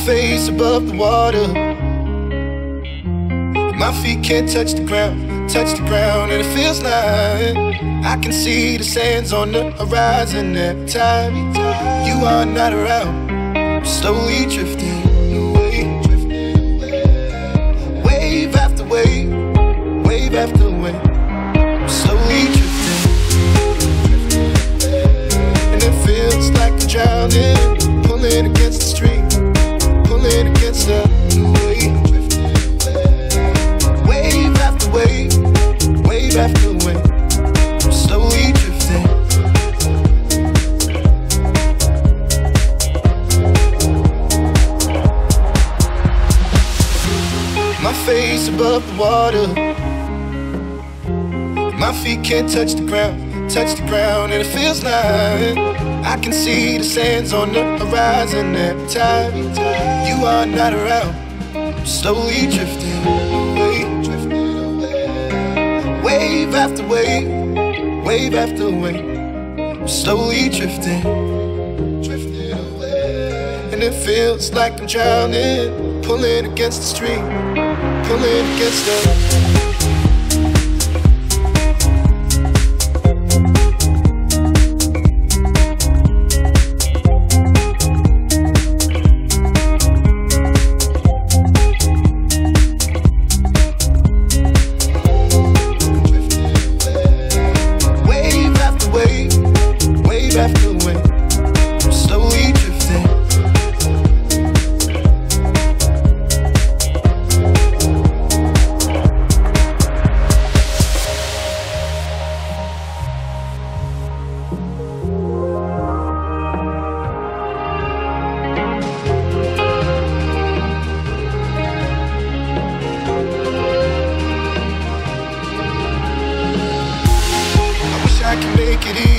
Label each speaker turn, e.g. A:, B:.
A: face above the water. My feet can't touch the ground, and it feels like I can see the sands on the horizon every time you are not around. I'm slowly drifting away, wave after wave, wave after wave. I'm slowly drifting, and it feels like I'm drowning, pulling against the stream, pulling against the wave. Wave after wave, wave after wave, I'm slowly drifting. My face above the water, my feet can't touch the ground, and it feels like I can see the sands on the horizon every time you are not around. I'm slowly drifting away, wave after wave, wave after wave. I'm slowly drifting, and it feels like I'm drowning, pulling against the stream, pulling against the. I can make it easy.